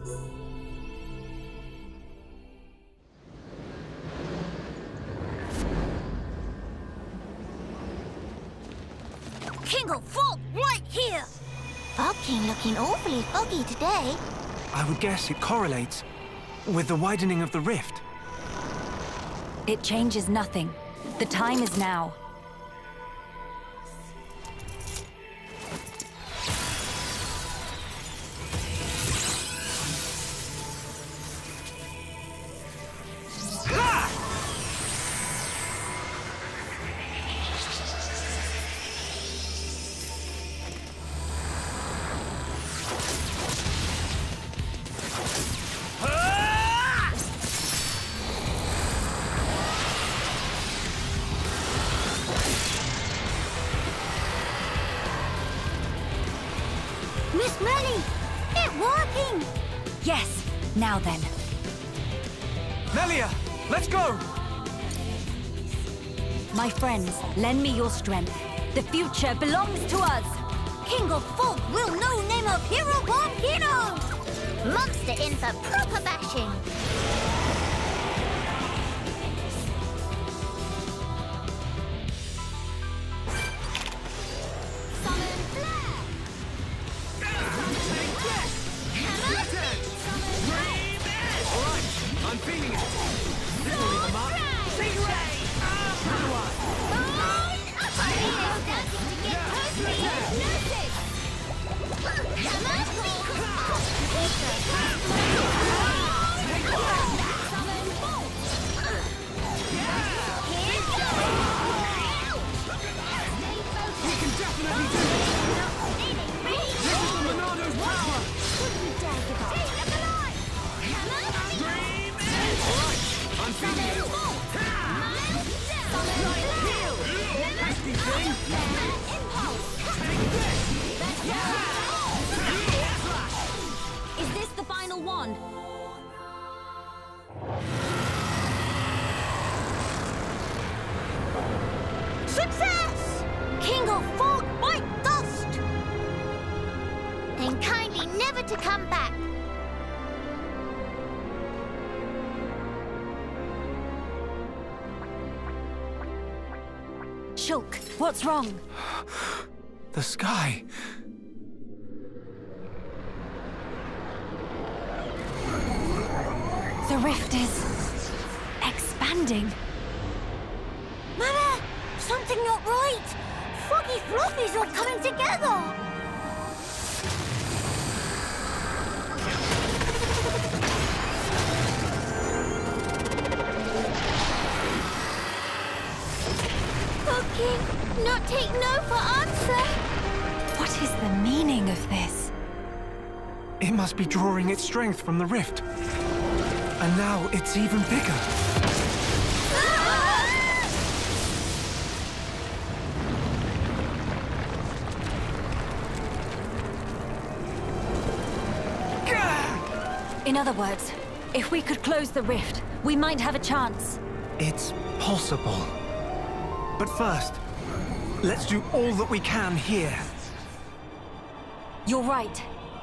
King of Fog, right here! Fog King looking awfully foggy today. I would guess it correlates with the widening of the rift. It changes nothing. The time is now. Miss Melly, it's working! Yes, now then. Melia, let's go! My friends, lend me your strength. The future belongs to us! King of Fog will no name of hero Volcano! Monster in for proper bashing! I'm feeling it! This will leave a mark! We can definitely do it! This is the Monado's power! I'm feeling it! Nasty thing! Take this! Is this the final one? Success! King of Fog, bite dust! And kindly never to come back. Shulk, what's wrong? The sky! The rift is expanding. Mama, something not right. Foggy Fluffies all coming together. Fog King, not take no for answer. What is the meaning of this? It must be drawing its strength from the rift. And now it's even bigger. In other words, if we could close the rift, we might have a chance. It's possible. But first, let's do all that we can here. You're right.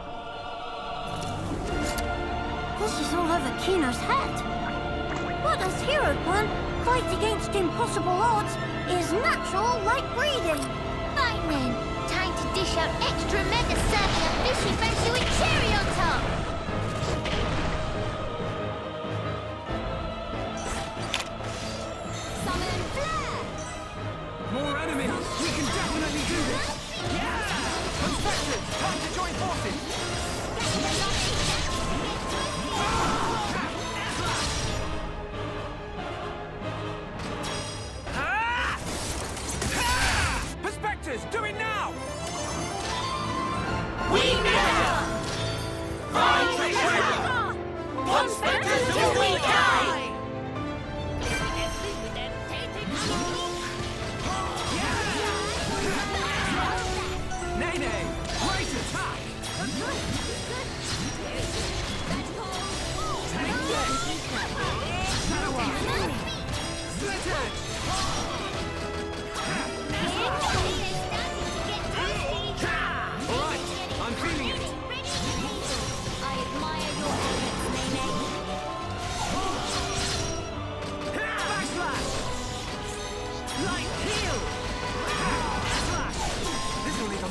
This is all over Kino's hat. What does Hero One fight against impossible odds is natural like breathing. Fine then, time to dish out extra mega serving of fishy fancy with cherry on top. Summon Flare! More enemies! We can definitely do this! Yeah! Conspectors, time to join forces! Perspectors, do it now! We never find treasure! Conspectors till we die! Nene, great attack! Take this! Shadow Split Edge! Alright, I'm feeling it! I admire your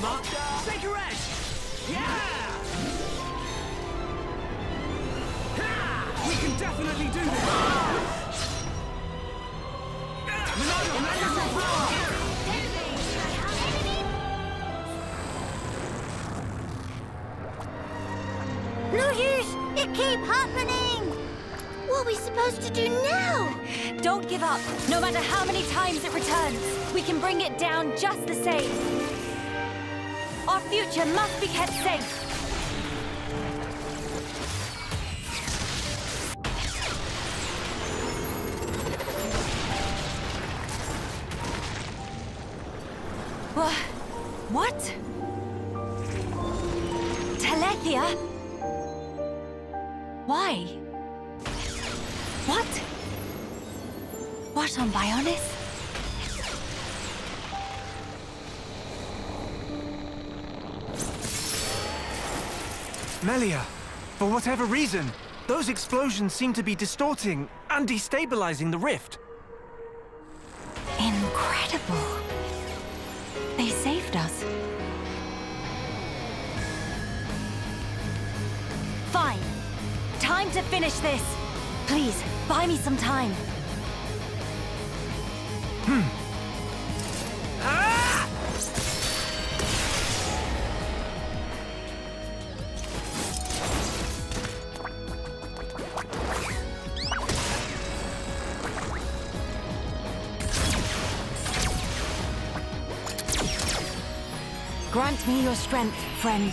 Mark. Take a rest. Yeah! Ha! We can definitely do this. Monado, magnificent power! No use! It keeps happening! What are we supposed to do now? Don't give up, no matter how many times it returns. We can bring it down just the same. Our future must be kept safe. What? Telethia? Why? What? What on Bionis? Melia, for whatever reason, those explosions seem to be distorting and destabilizing the rift. Incredible. They saved us. Fine. Time to finish this. Please, buy me some time. Grant me your strength, friends.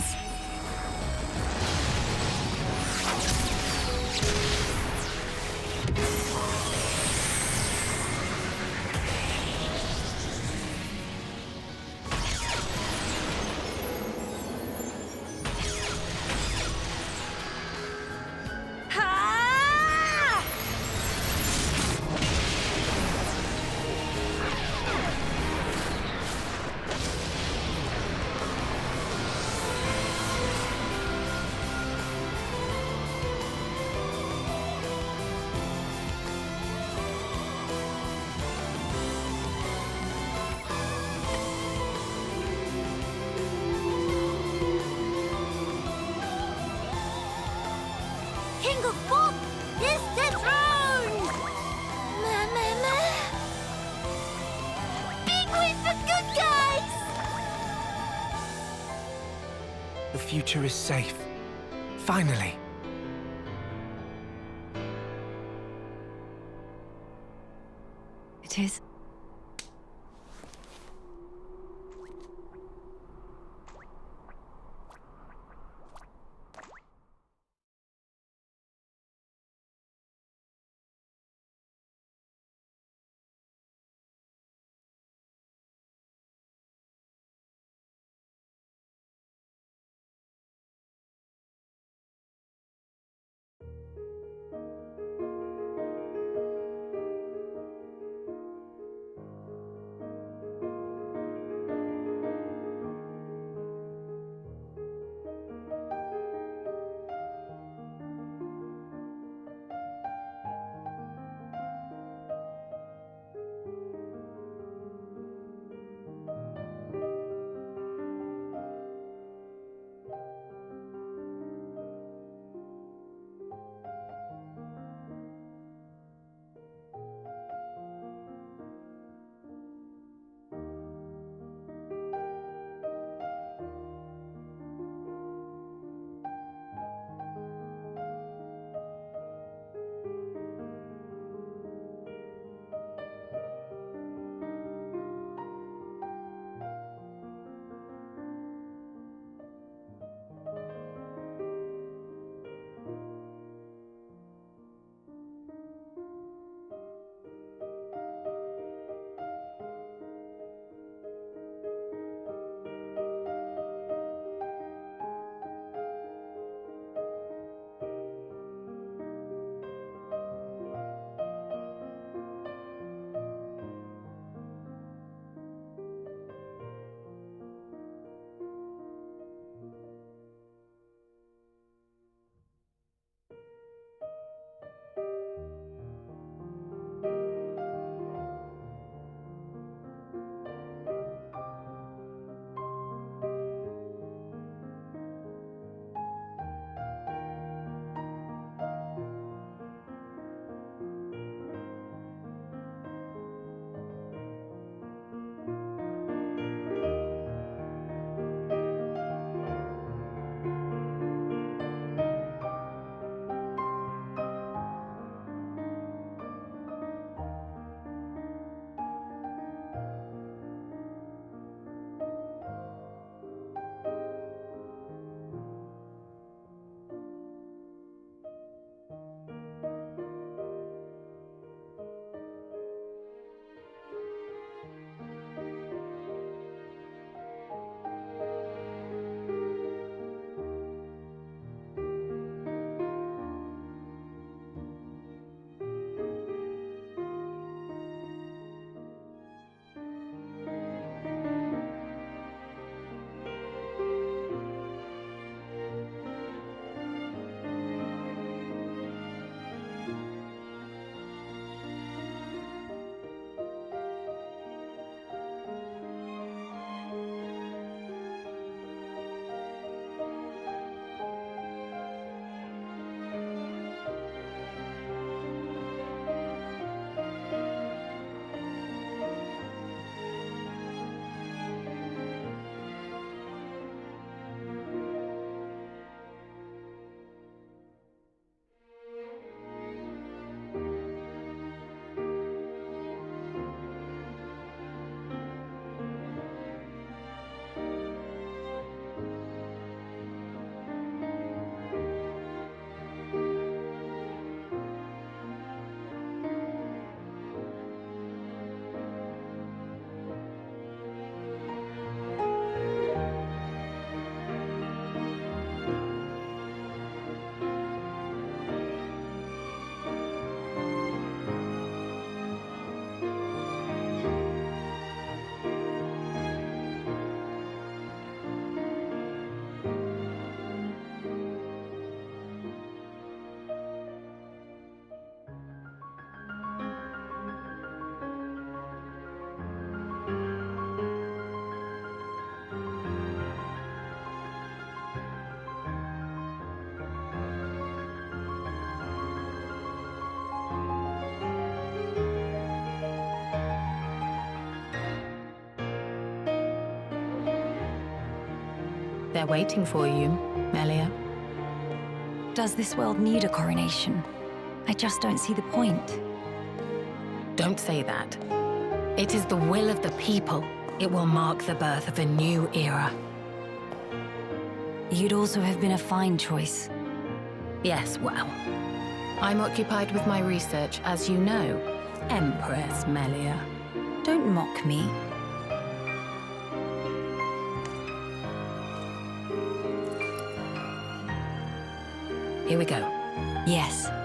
King of Pop is dethroned! Big win for good guys! The future is safe. Finally. It is. They're waiting for you, Melia. Does this world need a coronation? I just don't see the point. Don't say that. It is the will of the people. It will mark the birth of a new era. You'd also have been a fine choice. Yes, well, I'm occupied with my research, as you know, Empress Melia. Don't mock me. Here we go. Yes.